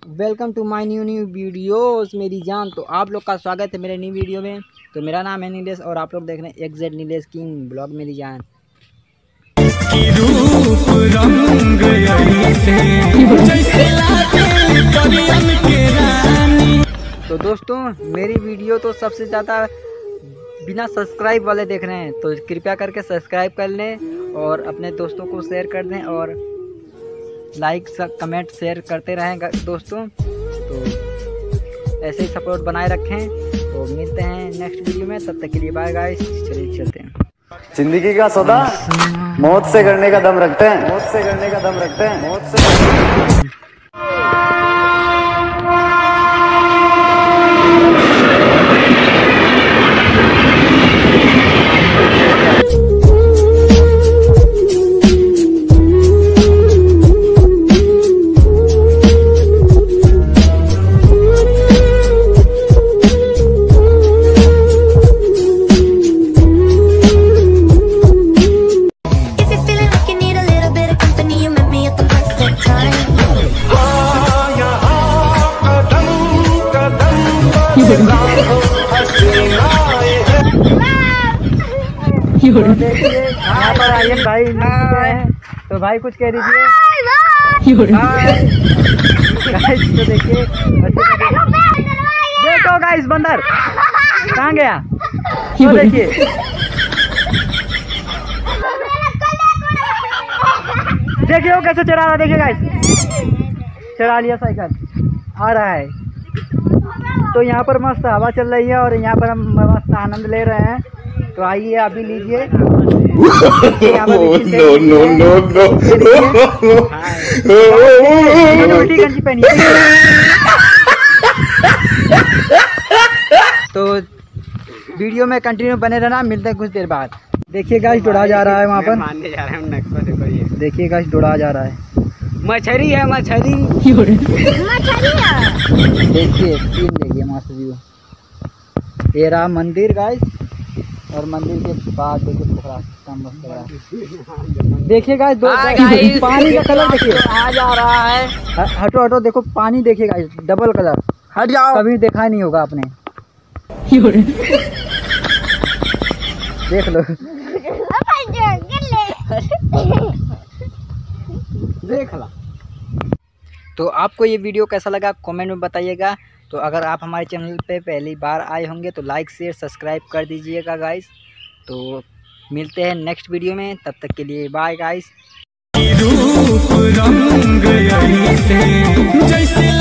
Welcome to my new videos मेरी जान। तो आप लोग का स्वागत है मेरे न्यू वीडियो में। तो मेरा नाम है नीलेश और आप लोग देख रहे हैं एक्जेड नीलेश किंग ब्लॉग मेरी जान। तो दोस्तों मेरी वीडियो तो सबसे ज़्यादा बिना सब्सक्राइब वाले देख रहे हैं, तो कृपया करके सब्सक्राइब कर लें और अपने दोस्तों को शेयर कर दें और लाइक कमेंट शेयर करते रहें दोस्तों। तो ऐसे ही सपोर्ट बनाए रखें। तो मिलते हैं नेक्स्ट वीडियो में, तब तक के लिए बाय गाइस। चलिए चलते हैं। जिंदगी का सौदा मौत से करने का दम रखते हैं, मौत से करने का दम रखते हैं, मौत से। देखिए यहाँ पर आइए भाई, तो भाई कुछ कह दीजिए। तो देखिए देखो गाइस बंदर कहाँ गया, तो देखिए देखिए वो कैसे चढ़ा रहा। देखिए गाइस चढ़ा लिया, साइकिल आ रहा है। तो यहाँ पर मस्त हवा चल रही है और यहाँ पर हम मस्त आनंद ले रहे हैं। तो आइए आप भी लीजिए। उल्टी गंजी पहनी। तो वीडियो में कंटिन्यू बने रहना, मिलते हैं कुछ देर बाद। देखिए गाइस दौड़ा जा रहा है वहाँ पर, मारने जा रहे हैं। देखिए गाइस दौड़ा जा रहा है। मछली है, मछली देखिए सीन देखिए मस्त व्यू। ये रहा मंदिर गाइस, और मंदिर के बाद देखिए पोखरा मस्त लग रहा है। देखिए गाइस पानी का कलर देखिए आ जा रहा है। हटो हटो, देखो पानी देखिए गाइस डबल कलर, हट जाओ, कभी देखा ही नहीं होगा आपने। देख लो देख ला। तो आपको ये वीडियो कैसा लगा कमेंट में बताइएगा। तो अगर आप हमारे चैनल पे पहली बार आए होंगे तो लाइक शेयर सब्सक्राइब कर दीजिएगा गाइस। तो मिलते हैं नेक्स्ट वीडियो में, तब तक के लिए बाय गाइस।